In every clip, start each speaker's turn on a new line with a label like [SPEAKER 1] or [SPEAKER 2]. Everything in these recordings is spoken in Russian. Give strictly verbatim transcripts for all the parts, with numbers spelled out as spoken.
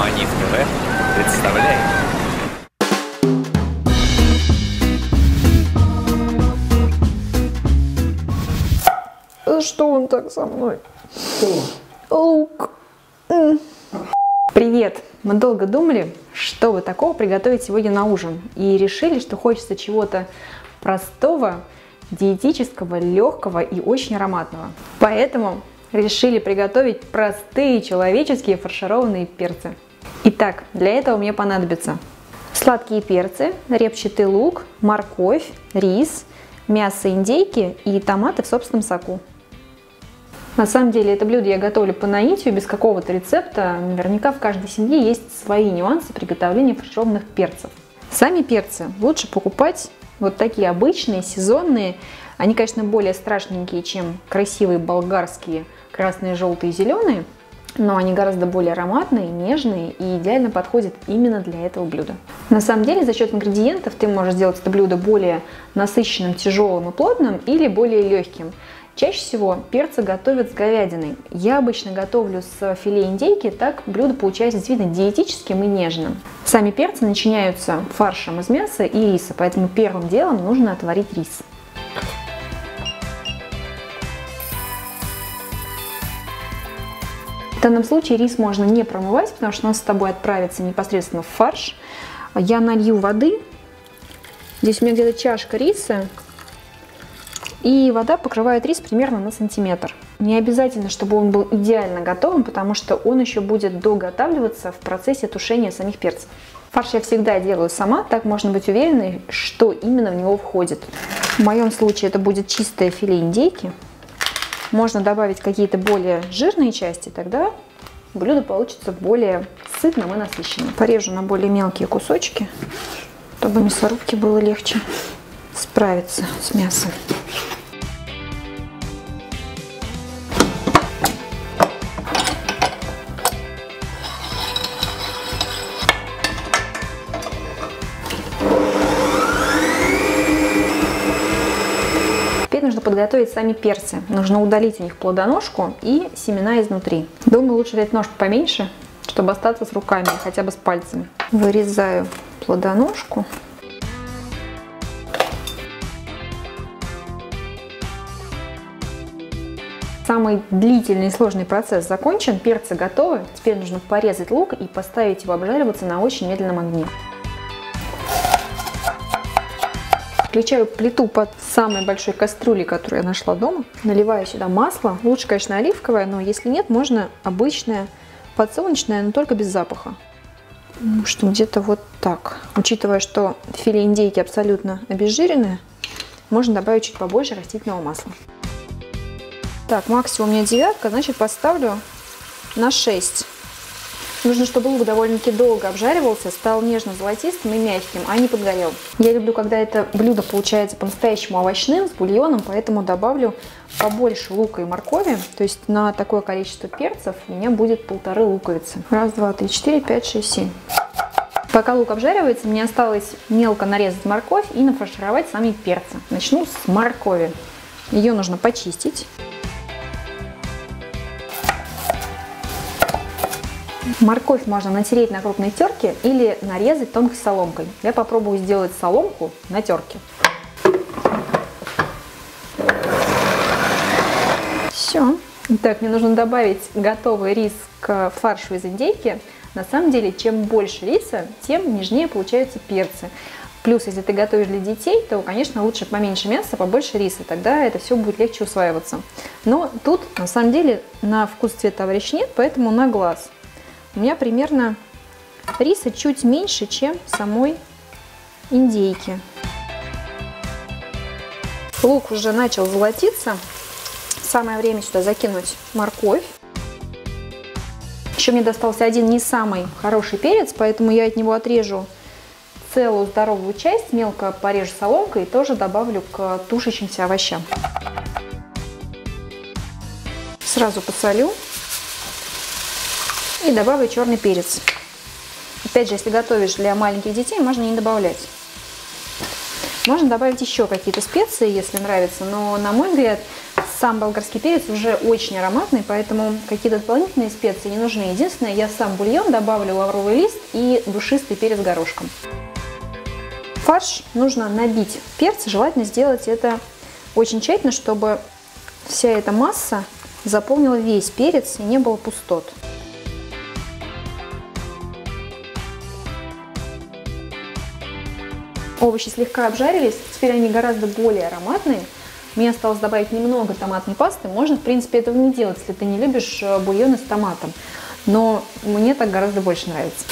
[SPEAKER 1] Манив ТВ представляет.
[SPEAKER 2] Что он так со мной? Лук. Привет! Мы долго думали, что бы такого приготовить сегодня на ужин. И решили, что хочется чего-то простого, диетического, легкого и очень ароматного. Поэтому решили приготовить простые человеческие фаршированные перцы. Итак, для этого мне понадобится сладкие перцы, репчатый лук, морковь, рис, мясо индейки и томаты в собственном соку. На самом деле это блюдо я готовлю по наитию, без какого-то рецепта. Наверняка в каждой семье есть свои нюансы приготовления фаршированных перцев. Сами перцы лучше покупать вот такие обычные, сезонные. Они, конечно, более страшненькие, чем красивые болгарские красные, желтые, зеленые, но они гораздо более ароматные, нежные и идеально подходят именно для этого блюда. На самом деле, за счет ингредиентов ты можешь сделать это блюдо более насыщенным, тяжелым и плотным или более легким. Чаще всего перцы готовят с говядиной. Я обычно готовлю с филе индейки, так блюдо получается действительно диетическим и нежным. Сами перцы начиняются фаршем из мяса и риса, поэтому первым делом нужно отварить рис. В данном случае рис можно не промывать, потому что он с тобой отправится непосредственно в фарш. Я налью воды. Здесь у меня где-то чашка риса. И вода покрывает рис примерно на сантиметр. Не обязательно, чтобы он был идеально готовым, потому что он еще будет доготавливаться в процессе тушения самих перцев. Фарш я всегда делаю сама, так можно быть уверенной, что именно в него входит. В моем случае это будет чистое филе индейки. Можно добавить какие-то более жирные части, тогда блюдо получится более сытным и насыщенным. Порежу на более мелкие кусочки, чтобы мясорубке было легче справиться с мясом. Нужно подготовить сами перцы. Нужно удалить у них плодоножку и семена изнутри. Думаю, лучше взять нож поменьше, чтобы остаться с руками, хотя бы с пальцами. Вырезаю плодоножку. Самый длительный и сложный процесс закончен. Перцы готовы. Теперь нужно порезать лук и поставить его обжариваться на очень медленном огне. Включаю плиту под самой большой кастрюлей, которую я нашла дома. Наливаю сюда масло. Лучше, конечно, оливковое, но если нет, можно обычное подсолнечное, но только без запаха. Ну что, где-то вот так. Учитывая, что филе индейки абсолютно обезжиренное, можно добавить чуть побольше растительного масла. Так, максимум у меня девятка, значит поставлю на шесть. Нужно, чтобы лук довольно-таки долго обжаривался, стал нежно-золотистым и мягким, а не подгорел. Я люблю, когда это блюдо получается по-настоящему овощным, с бульоном, поэтому добавлю побольше лука и моркови. То есть на такое количество перцев у меня будет полторы луковицы. Раз, два, три, четыре, пять, шесть, семь. Пока лук обжаривается, мне осталось мелко нарезать морковь и нафаршировать сами перцы. Начну с моркови. Ее нужно почистить. Морковь можно натереть на крупной терке или нарезать тонкой соломкой. Я попробую сделать соломку на терке. Все. Так, мне нужно добавить готовый рис к фаршу из индейки. На самом деле, чем больше риса, тем нежнее получаются перцы. Плюс, если ты готовишь для детей, то, конечно, лучше поменьше мяса, побольше риса. Тогда это все будет легче усваиваться. Но тут, на самом деле, на вкус, цвет, товарищ нет, поэтому на глаз. У меня примерно риса чуть меньше, чем самой индейки. Лук уже начал золотиться. Самое время сюда закинуть морковь. Еще мне достался один не самый хороший перец, поэтому я от него отрежу целую здоровую часть, мелко порежу соломкой и тоже добавлю к тушащимся овощам. Сразу посолю. И добавлю черный перец. Опять же, если готовишь для маленьких детей, можно не добавлять. Можно добавить еще какие-то специи, если нравится, но, на мой взгляд, Сам болгарский перец уже очень ароматный, поэтому какие-то дополнительные специи не нужны. Единственное, я в сам бульон добавлю лавровый лист и душистый перец горошком. Фарш нужно набить перец, желательно сделать это очень тщательно, чтобы вся эта масса заполнила весь перец и не было пустот. Овощи слегка обжарились, теперь они гораздо более ароматные. Мне осталось добавить немного томатной пасты. Можно, в принципе, этого не делать, если ты не любишь бульоны с томатом. Но мне так гораздо больше нравится.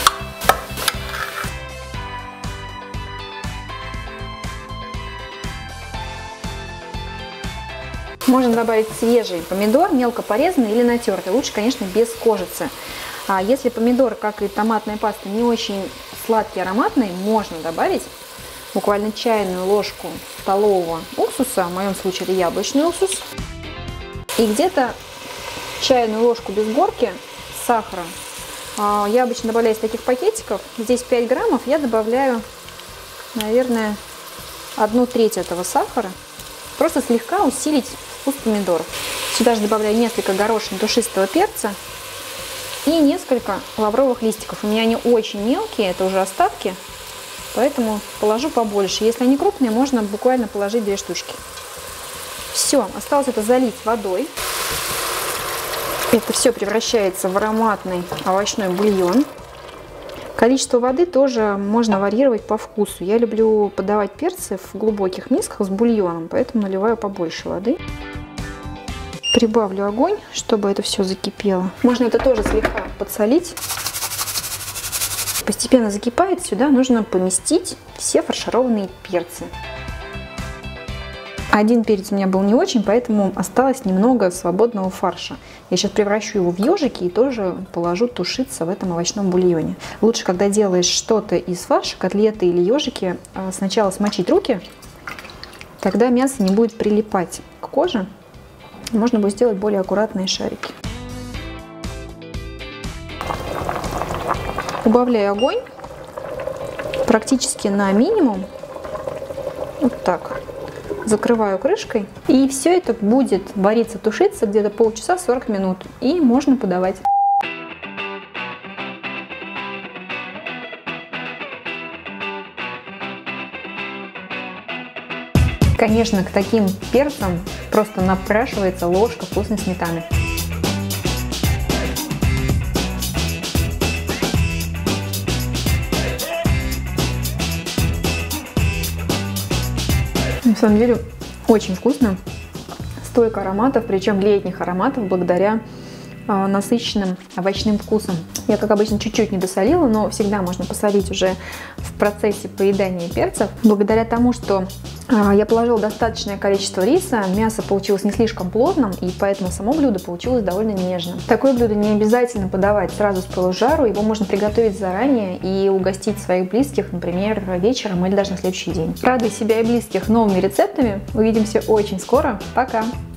[SPEAKER 2] Можно добавить свежий помидор, мелко порезанный или натертый. Лучше, конечно, без кожицы. А если помидор, как и томатная паста, не очень сладкий, ароматный, можно добавить буквально чайную ложку столового уксуса, в моем случае это яблочный уксус, и где-то чайную ложку без горки сахара. Я обычно добавляю из таких пакетиков. Здесь пять граммов, я добавляю, наверное, одну треть этого сахара. Просто слегка усилить вкус помидоров. Сюда же добавляю несколько горошин душистого перца и несколько лавровых листиков. У меня они очень мелкие, это уже остатки, поэтому положу побольше. Если они крупные, можно буквально положить две штучки. Все, осталось это залить водой. Это все превращается в ароматный овощной бульон. Количество воды тоже можно варьировать по вкусу. Я люблю подавать перцы в глубоких мисках с бульоном, поэтому наливаю побольше воды. Прибавлю огонь, чтобы это все закипело. Можно это тоже слегка подсолить. Постепенно закипает, сюда нужно поместить все фаршированные перцы. Один перец у меня был не очень, поэтому осталось немного свободного фарша. Я сейчас превращу его в ежики и тоже положу тушиться в этом овощном бульоне. Лучше, когда делаешь что-то из фарша, котлеты или ежики, сначала смочить руки, тогда мясо не будет прилипать к коже. Можно будет сделать более аккуратные шарики. Убавляю огонь практически на минимум. Вот так. Закрываю крышкой, и все это будет вариться, тушиться где-то полчаса сорок минут, и можно подавать. Конечно, к таким перцам просто напрашивается ложка вкусной сметаны. На самом деле очень вкусно, столько ароматов, причем летних ароматов, благодаря э, насыщенным овощным вкусам. Я, как обычно, чуть-чуть не досолила, но всегда можно посолить уже в процессе поедания перцев. Благодаря тому, что э, я положила достаточное количество риса, мясо получилось не слишком плотным, и поэтому само блюдо получилось довольно нежным. Такое блюдо не обязательно подавать сразу с пылу с жару, его можно приготовить заранее и угостить своих близких, например, вечером или даже на следующий день. Радуй себя и близких новыми рецептами. Увидимся очень скоро. Пока!